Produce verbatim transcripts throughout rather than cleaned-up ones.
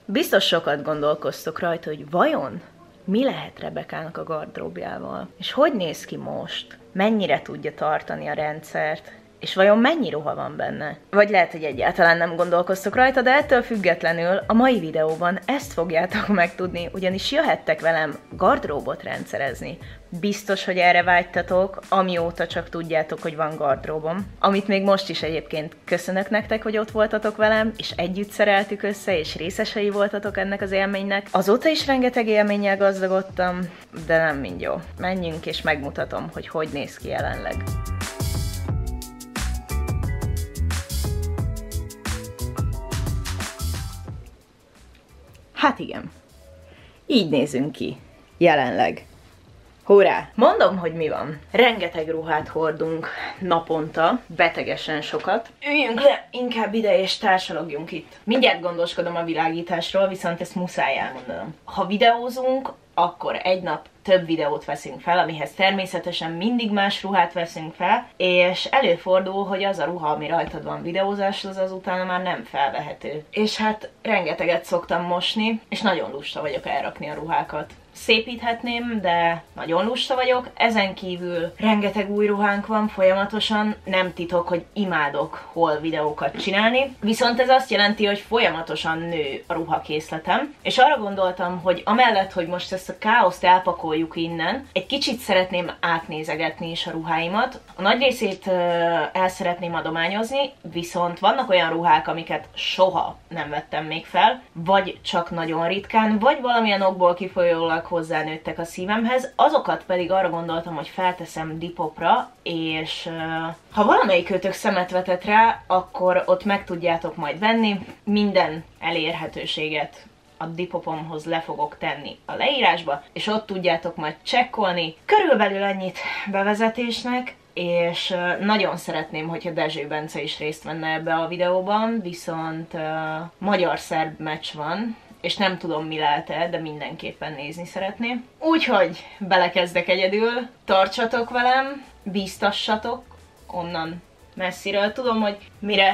Biztos sokat gondolkoztok rajta, hogy vajon mi lehet Rebekának a gardróbjával? És hogy néz ki most? Mennyire tudja tartani a rendszert? És vajon mennyi ruha van benne? Vagy lehet, hogy egyáltalán nem gondolkoztok rajta, de ettől függetlenül a mai videóban ezt fogjátok megtudni, ugyanis jöhettek velem gardróbot rendszerezni. Biztos, hogy erre vágytatok, amióta csak tudjátok, hogy van gardróbom. Amit még most is egyébként köszönök nektek, hogy ott voltatok velem, és együtt szereltük össze, és részesei voltatok ennek az élménynek. Azóta is rengeteg élménnyel gazdagodtam, de nem mind jó. Menjünk és megmutatom, hogy hogy néz ki jelenleg. Hát igen, így nézünk ki, jelenleg. Hurrá! Mondom, hogy mi van. Rengeteg ruhát hordunk naponta, betegesen sokat. Üljünk le inkább ide és társalogjunk itt. Mindjárt gondoskodom a világításról, viszont ezt muszáj elmondanom. Ha videózunk, akkor egy nap több videót veszünk fel, amihez természetesen mindig más ruhát veszünk fel, és előfordul, hogy az a ruha, ami rajtad van videózás, az azután már nem felvehető. És hát rengeteget szoktam mosni, és nagyon lusta vagyok elrakni a ruhákat. Szépíthetném, de nagyon lusta vagyok. Ezen kívül rengeteg új ruhánk van folyamatosan, nem titok, hogy imádok hol videókat csinálni, viszont ez azt jelenti, hogy folyamatosan nő a ruhakészletem, és arra gondoltam, hogy amellett, hogy most ezt a káoszt elpakoljuk innen, egy kicsit szeretném átnézegetni is a ruháimat. A nagy részét uh, el szeretném adományozni, viszont vannak olyan ruhák, amiket soha nem vettem még fel, vagy csak nagyon ritkán, vagy valamilyen okból kifolyólag hozzánőttek a szívemhez, azokat pedig arra gondoltam, hogy felteszem Depopra, és uh, ha valamelyik őtök szemet vetett rá, akkor ott meg tudjátok majd venni. Minden elérhetőséget a Depopomhoz le fogok tenni a leírásba, és ott tudjátok majd csekkolni. Körülbelül ennyit bevezetésnek, és uh, nagyon szeretném, hogyha Dezső Bence is részt venne ebbe a videóban, viszont uh, magyar-szerb meccs van, és nem tudom, mi lehet-e, de mindenképpen nézni szeretném. Úgyhogy belekezdek egyedül, tartsatok velem, bíztassatok onnan messziről. Tudom, hogy mire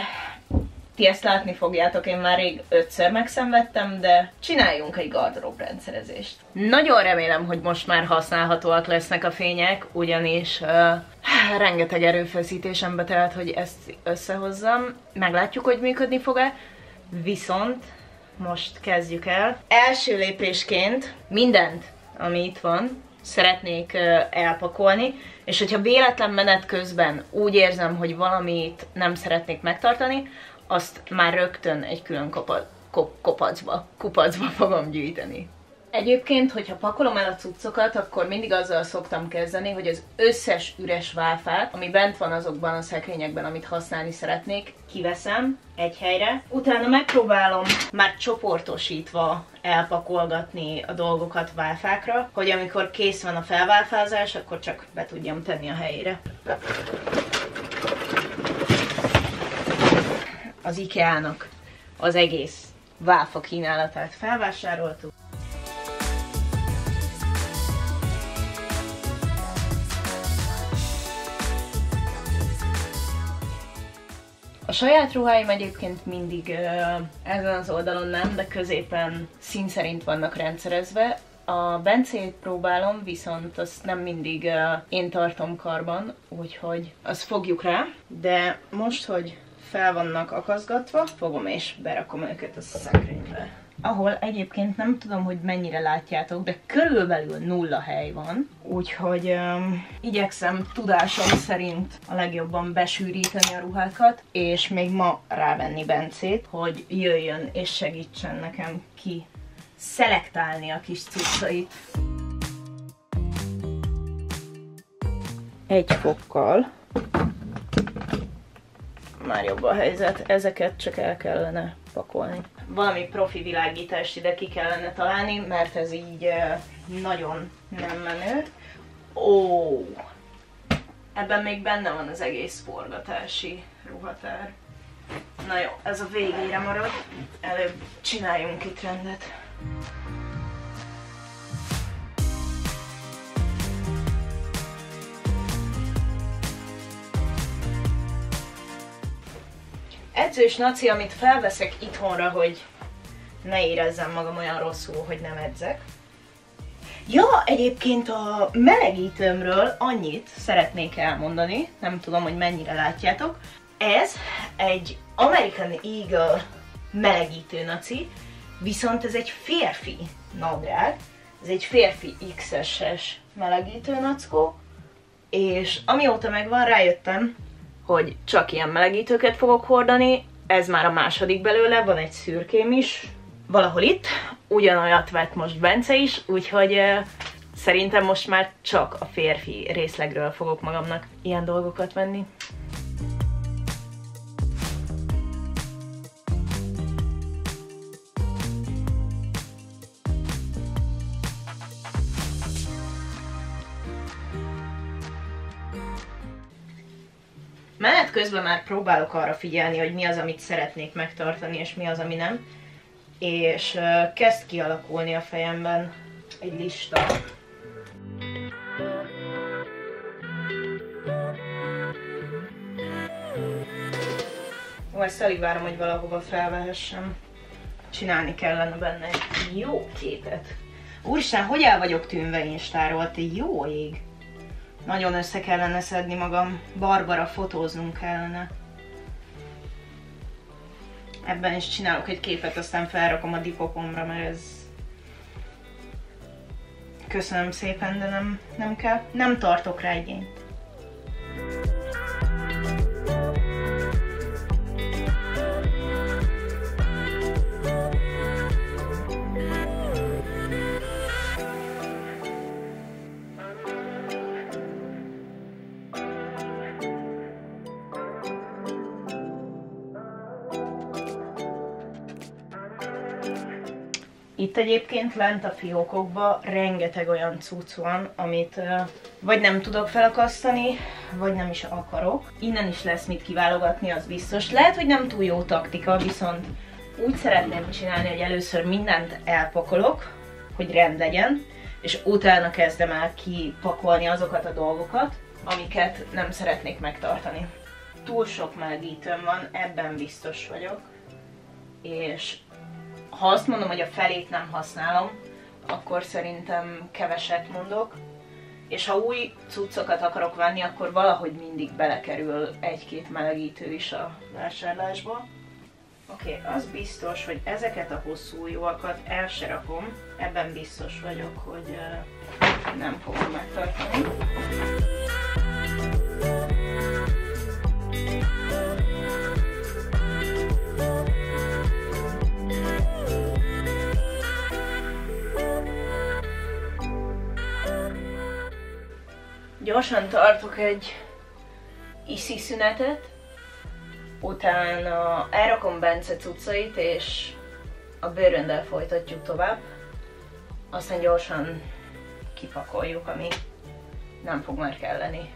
ti ezt látni fogjátok, én már rég ötször megszenvedtem, de csináljunk egy gardróbrendszerezést. Nagyon remélem, hogy most már használhatóak lesznek a fények, ugyanis uh, rengeteg erőfeszítésembe telt, hogy ezt összehozzam. Meglátjuk, hogy működni fog-e, viszont most kezdjük el. Első lépésként mindent, ami itt van, szeretnék uh, elpakolni, és hogyha véletlen menet közben úgy érzem, hogy valamit nem szeretnék megtartani, azt már rögtön egy külön kopa, kop, kopacba, kupacba fogom gyűjteni. Egyébként, hogyha pakolom el a cuccokat, akkor mindig azzal szoktam kezdeni, hogy az összes üres válfát, ami bent van azokban a szekrényekben, amit használni szeretnék, kiveszem egy helyre. Utána megpróbálom már csoportosítva elpakolgatni a dolgokat válfákra, hogy amikor kész van a felválfázás, akkor csak be tudjam tenni a helyére. Az IKEA-nak az egész válfa kínálatát felvásároltuk. A saját ruháim egyébként mindig uh, ezen az oldalon nem, de középen szín szerint vannak rendszerezve. A Bencét próbálom, viszont azt nem mindig uh, én tartom karban, úgyhogy azt fogjuk rá. De most, hogy fel vannak akaszgatva, fogom és berakom őket a szekrénybe. Ahol egyébként nem tudom, hogy mennyire látjátok, de körülbelül nulla hely van, úgyhogy um, igyekszem tudásom szerint a legjobban besűríteni a ruhákat, és még ma rávenni Bencét, hogy jöjjön és segítsen nekem ki szelektálni a kis cuccait. Egy fokkal már jobb a helyzet, ezeket csak el kellene pakolni. Valami profi világítást ide ki kellene találni, mert ez így nagyon nem menő. Ó, ebben még benne van az egész forgatási ruhatár. Na jó, ez a végére marad. Előbb csináljunk itt rendet. Edzős naci, amit felveszek itthonra, hogy ne érezzem magam olyan rosszul, hogy nem edzek. Ja, egyébként a melegítőmről annyit szeretnék elmondani, nem tudom, hogy mennyire látjátok. Ez egy American Eagle melegítő naci, viszont ez egy férfi nadrág, ez egy férfi iksz es-es melegítő nackó, és amióta megvan, rájöttem, hogy csak ilyen melegítőket fogok hordani, ez már a második belőle, van egy szürkém is, valahol itt, ugyanolyat vett most Bence is, úgyhogy uh, szerintem most már csak a férfi részlegről fogok magamnak ilyen dolgokat venni. Menet közben már próbálok arra figyelni, hogy mi az, amit szeretnék megtartani, és mi az, ami nem. És uh, kezd kialakulni a fejemben egy lista. Ó, ezt alig várom, hogy valahova felvehessem. Csinálni kellene benne egy jó képet. Úristen, hogy el vagyok tűnve Instáról, te jó ég! Nagyon össze kellene szedni magam. Barbara, fotóznunk kellene. Ebben is csinálok egy képet, aztán felrakom a dipopomra, mert ez... Köszönöm szépen, de nem, nem kell. Nem tartok rá igényt. Itt egyébként lent a fiókokban rengeteg olyan cucc van, amit uh, vagy nem tudok felakasztani, vagy nem is akarok. Innen is lesz mit kiválogatni, az biztos. Lehet, hogy nem túl jó taktika, viszont úgy szeretném csinálni, hogy először mindent elpakolok, hogy rend legyen, és utána kezdem el kipakolni azokat a dolgokat, amiket nem szeretnék megtartani. Túl sok melegítőm van, ebben biztos vagyok, és ha azt mondom, hogy a felét nem használom, akkor szerintem keveset mondok. És ha új cuccokat akarok venni, akkor valahogy mindig belekerül egy-két melegítő is a vásárlásba. Oké, okay, az biztos, hogy ezeket a hosszú ujjakat el se rakom. Ebben biztos vagyok, hogy uh, nem fogom megtartani. Gyorsan tartok egy iszi szünetet, utána elrakom Bence cuccait, és a bőröndel folytatjuk tovább. Aztán gyorsan kipakoljuk, ami nem fog már kelleni.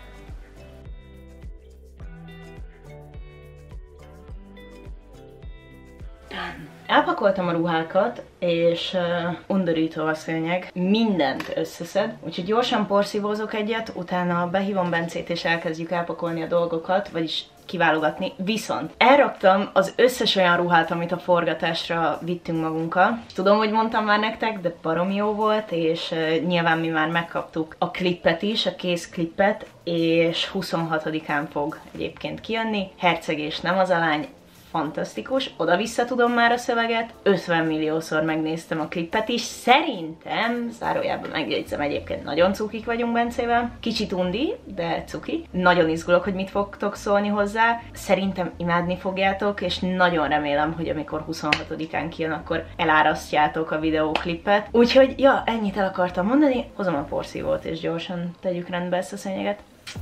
Elpakoltam a ruhákat, és uh, undorító a szőnyeg, mindent összeszed, úgyhogy gyorsan porszívózok egyet, utána behívom Bencét és elkezdjük elpakolni a dolgokat, vagyis kiválogatni. Viszont elraktam az összes olyan ruhát, amit a forgatásra vittünk magunkkal. Tudom, hogy mondtam már nektek, de baromi jó volt, és uh, nyilván mi már megkaptuk a klippet is, a kész klippet, és huszonhatodikán fog egyébként kijönni. Herceg és nem az a lány. Fantasztikus, oda-vissza tudom már a szöveget, ötven milliószor megnéztem a klippet is, szerintem, zárójában megjegyzem, egyébként nagyon cukik vagyunk Bencével, kicsit undi, de cuki, nagyon izgulok, hogy mit fogtok szólni hozzá, szerintem imádni fogjátok, és nagyon remélem, hogy amikor huszonhatodikán kijön, akkor elárasztjátok a videóklippet, úgyhogy, ja, ennyit el akartam mondani, hozom a porszívót, és gyorsan tegyük rendbe ezt a szőnyeget.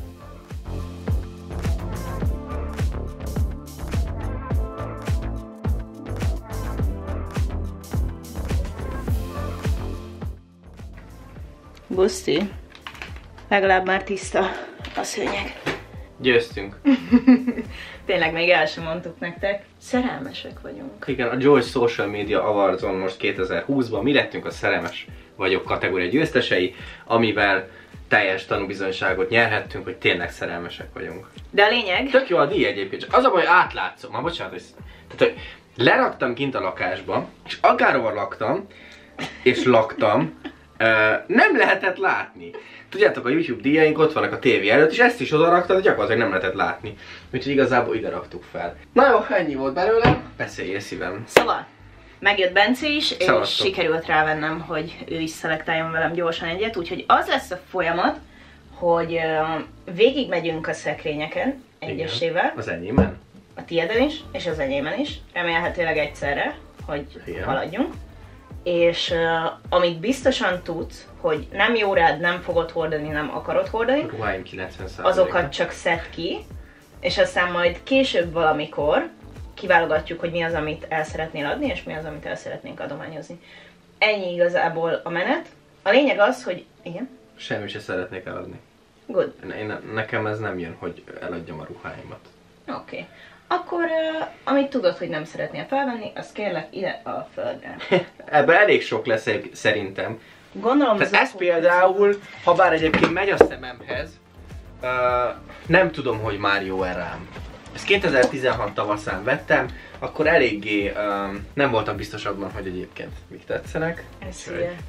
Buszti, legalább már tiszta a szőnyeg. Győztünk. Tényleg még el sem mondtuk nektek. Szerelmesek vagyunk. Igen, a George Social Media Awardson most kétezer-húszban mi lettünk a szerelmes vagyok kategória győztesei, amivel teljes tanúbizonyságot nyerhettünk, hogy tényleg szerelmesek vagyunk. De a lényeg... Tök jó a díj egyébként, csak az a baj, hogy átlátszom. Ma bocsánat, hogy... Tehát, hogy leraktam kint a lakásba, és akárhol laktam, és laktam, nem lehetett látni. Tudjátok, a YouTube díjaink ott vannak a tévé előtt, és ezt is oda raktad, de gyakorlatilag nem lehetett látni. Úgyhogy igazából ide raktuk fel. Na jó, ennyi volt belőle. Beszéljél szívem. Szóval, megjött Bence is, Szavaztok. és sikerült rávennem, hogy ő is szelektáljon velem gyorsan egyet, úgyhogy az lesz a folyamat, hogy uh, végigmegyünk a szekrényeken egyesével. Igen. Az enyémen? A tiéden is, és az enyémen is. Remélhetőleg egyszerre, hogy Igen. haladjunk. És uh, amit biztosan tudsz, hogy nem jó rád, nem fogod hordani, nem akarod hordani, A ruháim kilencven százaléka. azokat csak szedd ki, és aztán majd később valamikor kiválogatjuk, hogy mi az, amit el szeretnél adni, és mi az, amit el szeretnénk adományozni. Ennyi igazából a menet. A lényeg az, hogy... Igen? Semmit se szeretnék eladni. Good. Én, nekem ez nem jön, hogy eladjam a ruháimat. Oké. Okay. Akkor, uh, amit tudod, hogy nem szeretnél felvenni, azt kérlek ide a földre. Ebben elég sok lesz szerintem. Gondolom, Tehát ez például, ha bár egyébként megy a szememhez, uh, nem tudom, hogy már jó-e rám. Ezt kétezer-tizenhat tavaszán vettem, akkor eléggé uh, nem voltam biztos abban, hogy egyébként mik tetszenek. Ez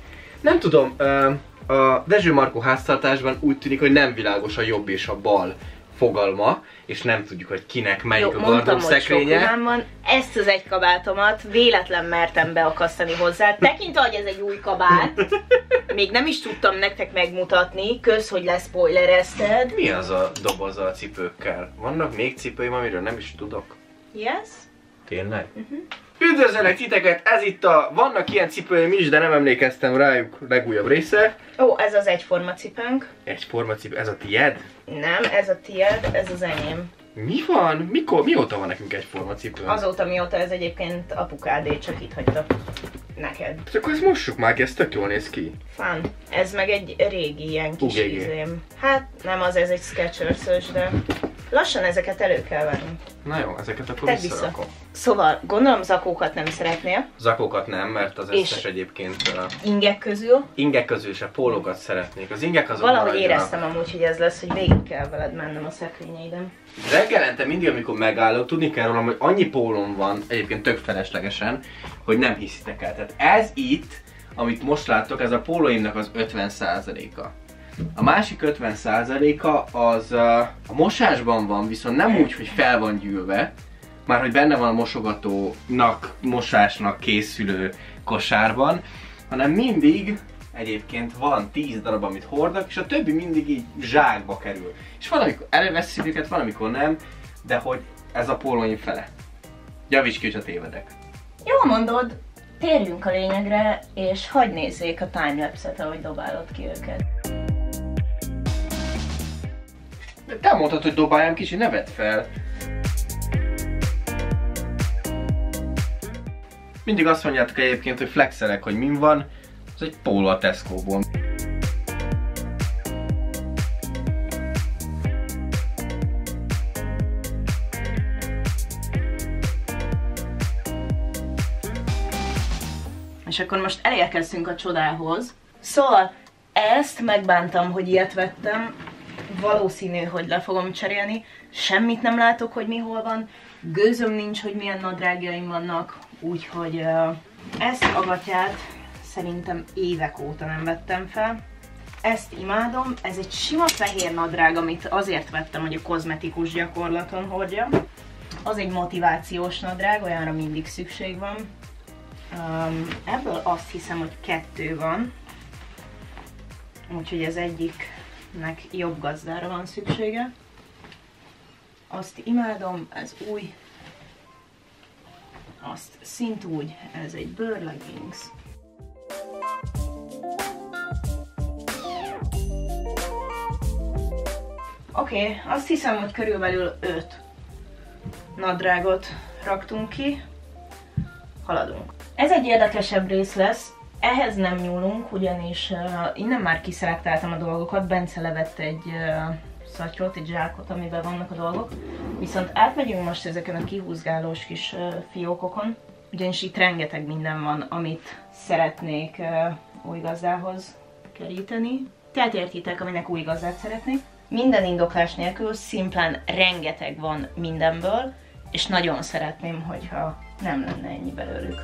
Nem tudom, uh, a Dezső Markó háztartásban úgy tűnik, hogy nem világos a jobb és a bal fogalma, és nem tudjuk, hogy kinek melyik jó, a gardrób szekrénye. Van. Ezt az egy kabátomat véletlen mertem beakasztani hozzá. Tekintve, hogy ez egy új kabát, még nem is tudtam nektek megmutatni, kösz, hogy leszpoilerezted. Mi az a doboz a cipőkkel? Vannak még cipőim, amiről nem is tudok? Yes? Tényleg? Uh-huh. Üdvözöllek titeket, ez itt a... Vannak ilyen cipőim is, de nem emlékeztem rájuk legújabb része. Ó, ez az egyforma cipőnk. Egyforma cipő, ez a tied? Nem, ez a tied, ez az enyém. Mi van? Mikor? Mióta van nekünk egyforma cipő? Azóta, mióta ez egyébként apukádé, csak itt hagyta neked. Hát akkor ezt mossuk már, ez tök jól néz ki. Fun. Ez meg egy régi ilyen kis U G G. ízém. Hát nem az, ez egy Skechers-ös, de lassan ezeket elő kell venni. Na jó, ezeket akkor Tedd visszarakom. vissza. Szóval, gondolom zakókat nem szeretnél. Zakókat nem, mert az És összes egyébként uh, ingek közül. ingek közül se pólókat szeretnék. Az ingek azok Valahogy maradjanak. éreztem amúgy, hogy ez lesz, hogy végig kell veled mennem a szekrényeiden. Reggelente mindig, amikor megállok, tudni kell rólam, hogy annyi pólóm van, egyébként tök feleslegesen, hogy nem hiszitek el. Tehát ez itt, amit most láttok, ez a pólóimnak az ötven százaléka. A másik ötven százaléka az uh, a mosásban van, viszont nem úgy, hogy fel van gyűlve, már hogy benne van a mosogatónak, mosásnak készülő kosárban, hanem mindig egyébként van tíz darab, amit hordok, és a többi mindig így zsákba kerül. És valamikor elővesszük őket, valamikor nem, de hogy ez a pólóim fele. Javíts ki, hogyha tévedek. Jó mondod, térjünk a lényegre, és hadd nézzék a timelapse-et, ahogy dobálod ki őket. De te mondtad, hogy dobáljam kicsi, ne vedd fel. Mindig azt mondjátok egyébként, hogy flexelek, hogy min van. Ez egy póló a Tesco-ból. És akkor most elérkeztünk a csodához. Szóval ezt megbántam, hogy ilyet vettem. Valószínű, hogy le fogom cserélni. Semmit nem látok, hogy mi hol van. Gőzöm nincs, hogy milyen nadrágjaim vannak. Úgyhogy uh, ezt a gatyát szerintem évek óta nem vettem fel. Ezt imádom. Ez egy sima fehér nadrág, amit azért vettem, hogy a kozmetikus gyakorlaton hordjam. Az egy motivációs nadrág, olyanra mindig szükség van. Um, ebből azt hiszem, hogy kettő van. Úgyhogy az egyiknek jobb gazdára van szüksége. Azt imádom, ez új. Azt szintúgy, ez egy Burr Leggings. Oké, okay, azt hiszem, hogy körülbelül öt nadrágot raktunk ki. Haladunk. Ez egy érdekesebb rész lesz. Ehhez nem nyúlunk, ugyanis uh, innen már kiszelektáltam a dolgokat. Bence levett egy uh, szatyrot, egy zsákot, amiben vannak a dolgok. Viszont átmegyünk most ezeken a kihúzgálós kis uh, fiókokon. Ugyanis itt rengeteg minden van, amit szeretnék uh, új gazdához keríteni. Tehát értitek, aminek új gazdát szeretnék. Minden indoklás nélkül, szimplán rengeteg van mindenből. és nagyon szeretném, hogyha nem lenne ennyi belőlük.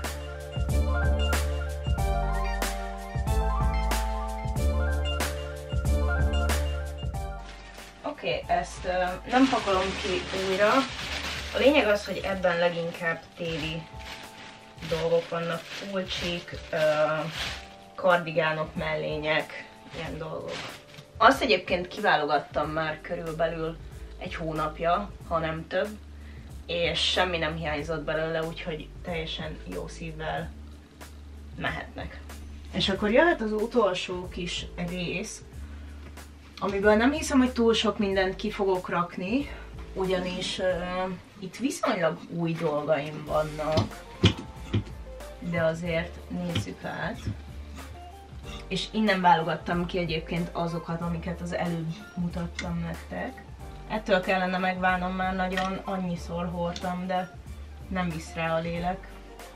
Oké, okay, ezt uh, nem pakolom ki újra. A lényeg az, hogy ebben leginkább téli dolgok vannak, pulcsik, uh, kardigánok, mellények, ilyen dolgok. Azt egyébként kiválogattam már körülbelül egy hónapja, ha nem több, és semmi nem hiányzott belőle, úgyhogy teljesen jó szívvel mehetnek. És akkor jöhet az utolsó kis rész, amiből nem hiszem, hogy túl sok mindent ki fogok rakni, ugyanis uh, itt viszonylag új dolgaim vannak, de azért nézzük át. És innen válogattam ki egyébként azokat, amiket az előbb mutattam nektek. Ettől kellene megválnom már nagyon, annyiszor hordtam, de nem visz rá a lélek.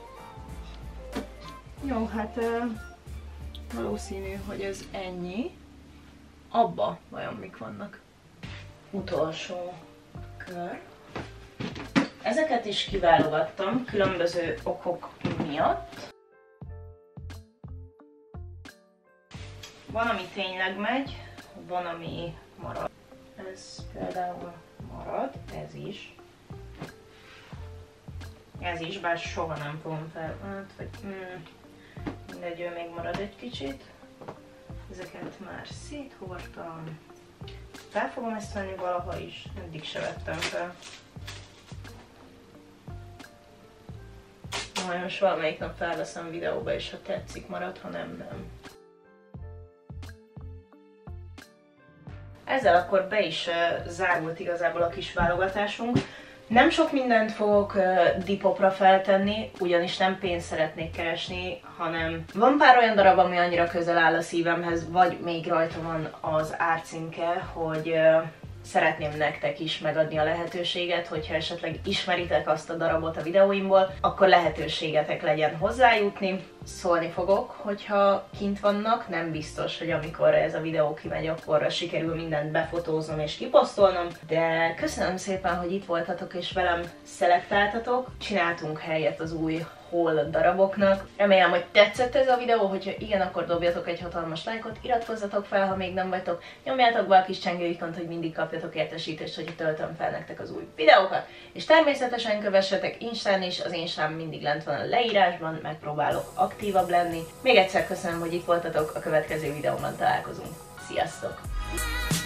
Jó, hát uh, valószínű, hogy ez ennyi. Abba vajon mik vannak? Utolsó kör. Ezeket is kiválogattam különböző okok miatt. Van, ami tényleg megy, van, ami marad. Ez például marad, ez is. Ez is, bár soha nem fogom fel, hát, vagy mm, mindegy, ő még marad egy kicsit. Ezeket már széthordtam. Fel fogom ezt venni valaha is, eddig se vettem fel. Majd most valamelyik nap felveszem videóba, és ha tetszik marad, ha nem, nem. Ezzel akkor be is uh, zárult igazából a kis válogatásunk. Nem sok mindent fogok uh, Depopra feltenni, ugyanis nem pénzt szeretnék keresni, hanem van pár olyan darab, ami annyira közel áll a szívemhez, vagy még rajta van az árcímke, hogy uh, szeretném nektek is megadni a lehetőséget, hogyha esetleg ismeritek azt a darabot a videóimból, akkor lehetőségetek legyen hozzájutni. Szólni fogok, hogyha kint vannak, nem biztos, hogy amikor ez a videó kimegy, akkor sikerül mindent befotóznom és kiposztolnom, de köszönöm szépen, hogy itt voltatok és velem szelektáltatok. Csináltunk helyet az új haul daraboknak. Remélem, hogy tetszett ez a videó, hogyha igen, akkor dobjatok egy hatalmas lájkot, iratkozzatok fel, ha még nem vagytok, nyomjátok be a kis csengőikont, hogy mindig kapjatok értesítést, hogy töltöm fel nektek az új videókat, és természetesen kövessetek Instán is, az Instán mindig lent van a leírásban, megpróbálok aktívabb lenni. Még egyszer köszönöm, hogy itt voltatok, a következő videóban találkozunk. Sziasztok!